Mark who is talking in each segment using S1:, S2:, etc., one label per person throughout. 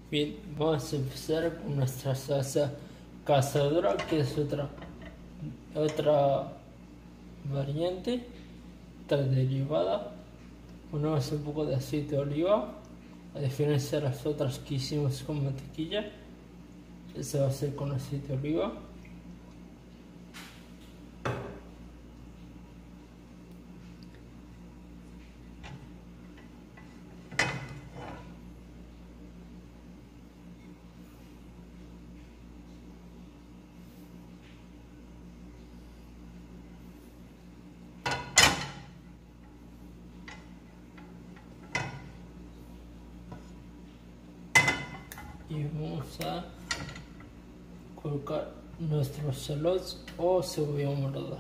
S1: Bien, vamos a empezar con nuestra salsa cazadora, que es otra variante, otra derivada. Ponemos un poco de aceite de oliva, a diferencia de las otras que hicimos con mantequilla. Esta va a ser con aceite de oliva. Y vamos a colocar nuestros shallots o cebolla morada.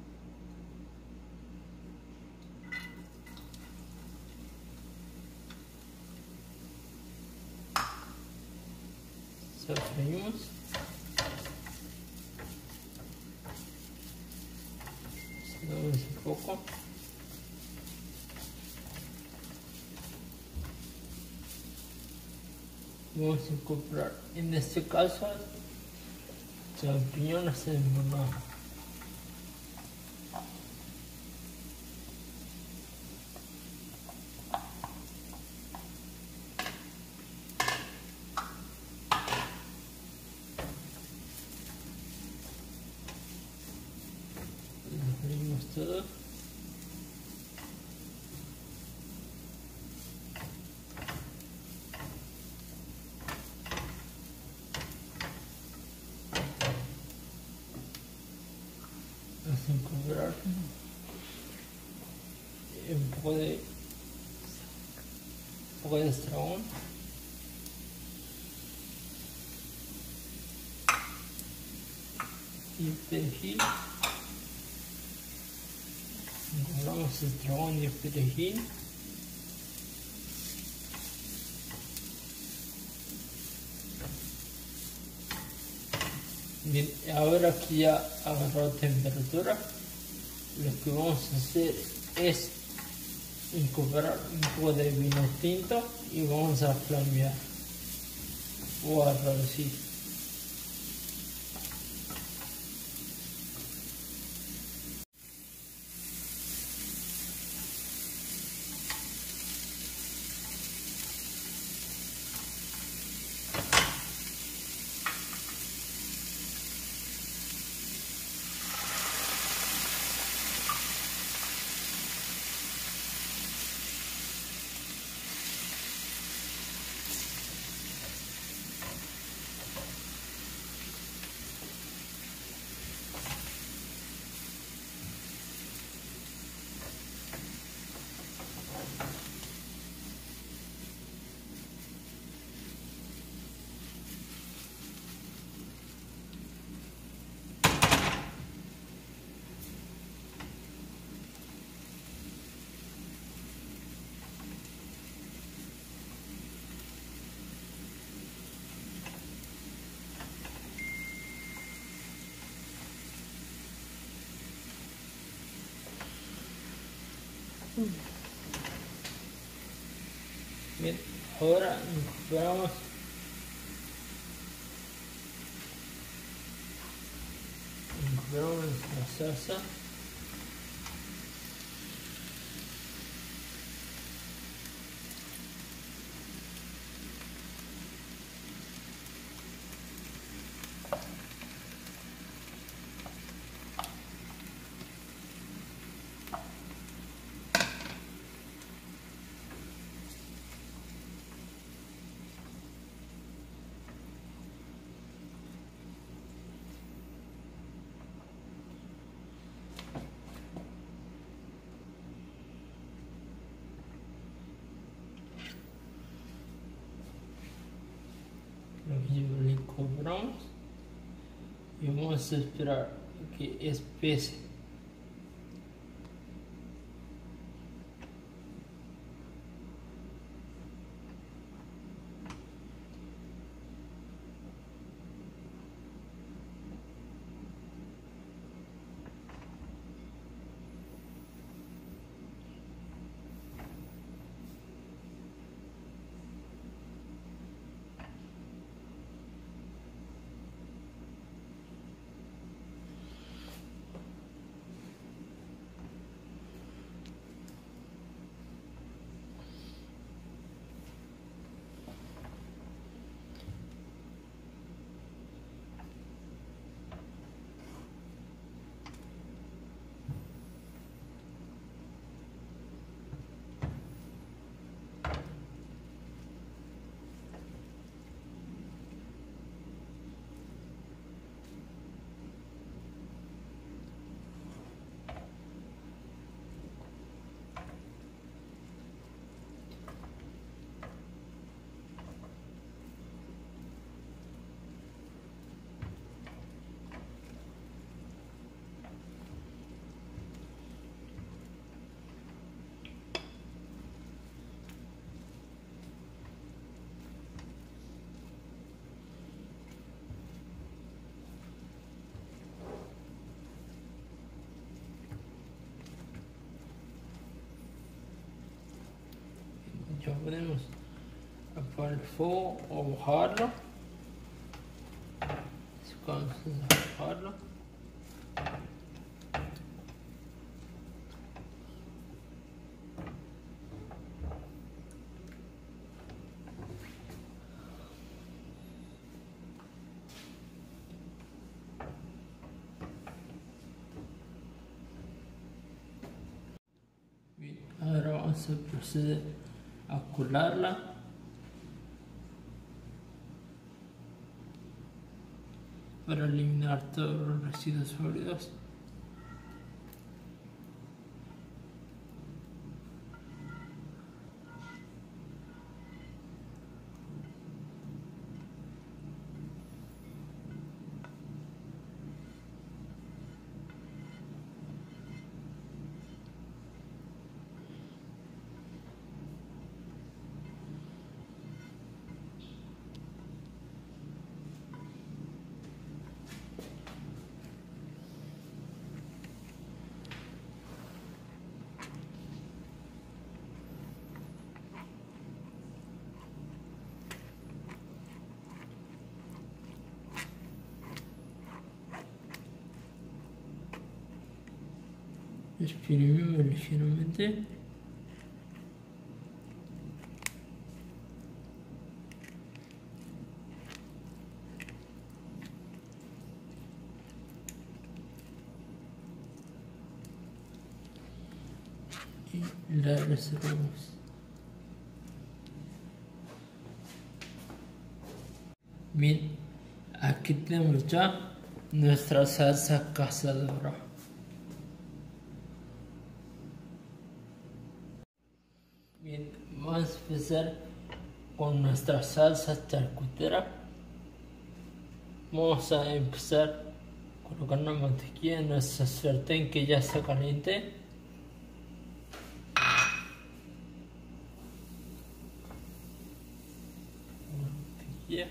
S1: Sofreímos. Damos un poco. Vamos a incorporar, en este caso, champiñones en limonada. Lo freímos todo. Vamos a incorporar un poco de estragón. Y perejil. Incorporamos el estragón y el perejil. Bien, ahora que ya agarró temperatura, lo que vamos a hacer es incorporar un poco de vino tinto y vamos a flamear o a reducir. Bien, ahora incorporamos la salsa. Lo incorporamos y vamos a esperar que espese. podemos apagar el fuego o bajarlo. Vamos a bajarlo. Bien, ahora vamos a proceder a colarla. Para eliminar todos los residuos sólidos. Exprimimos ligeramente. Y la reservamos. Bien, aquí tenemos ya nuestra salsa cazadora. Bien, vamos a empezar con nuestra salsa charcutera. Vamos a empezar colocando mantequilla en nuestra sartén que ya está caliente. Mantequilla.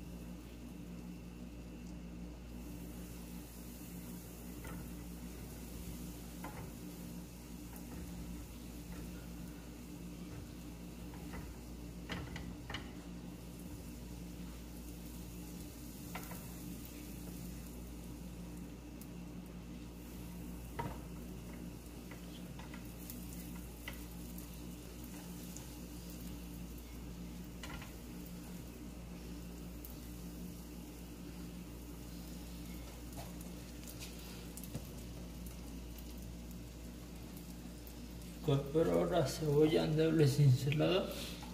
S1: Incorporo ahora cebolla en doble cincelada.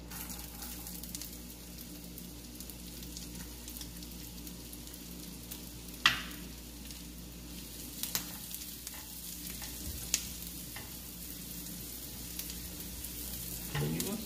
S1: Seguimos.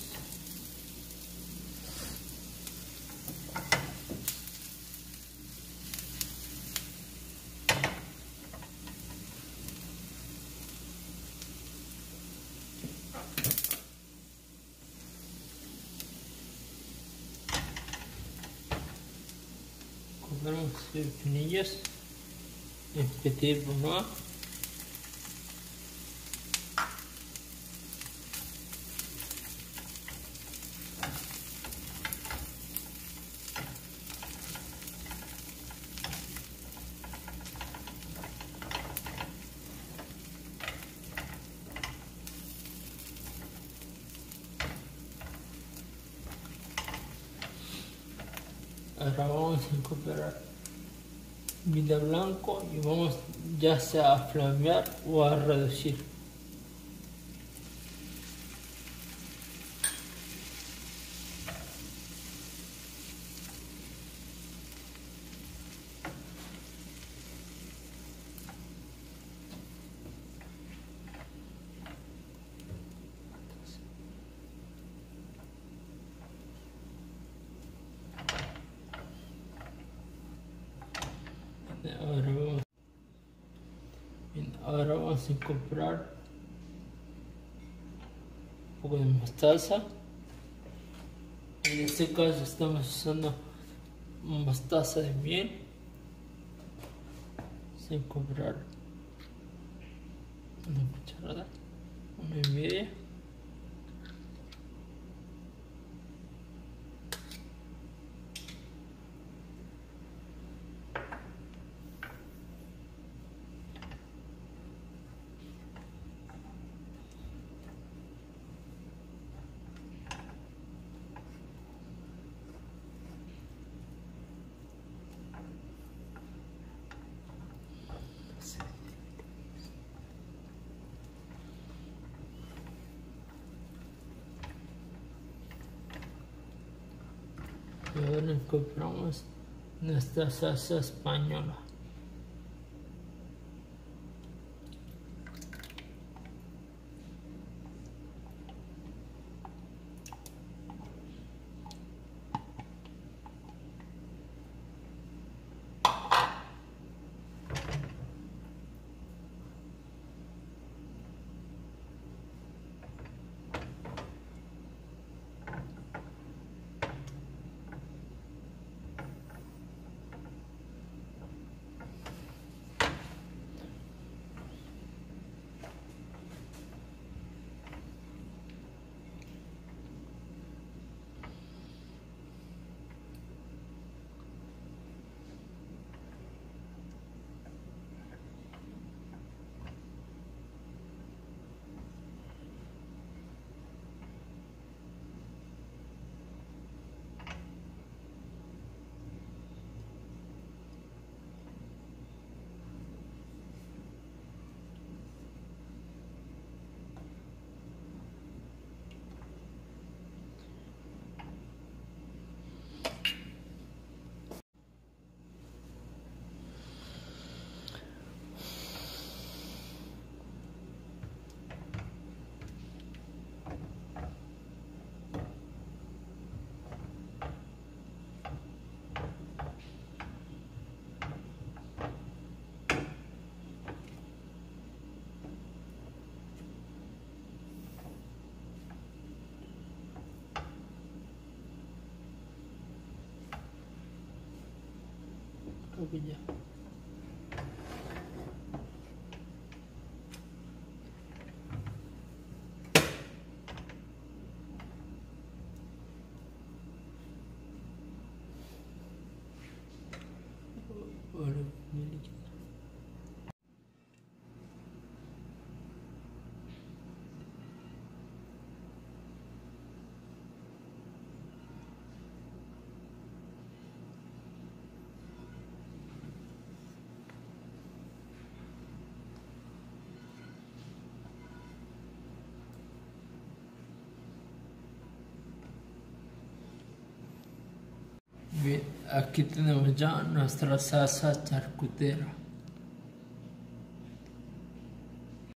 S1: Compramos pepinillos en petit brunoise. Ahora vamos a incorporar vino blanco y vamos ya sea a flamear o a reducir. Ahora vamos a incorporar un poco de mostaza. En este caso estamos usando mostaza de miel. Vamos a incorporar una cucharada, 1,5. Y ahora incorporamos nuestra salsa española. Creo que ya. Ahora me líquido. Bien, aquí tenemos ya nuestra salsa charcutera.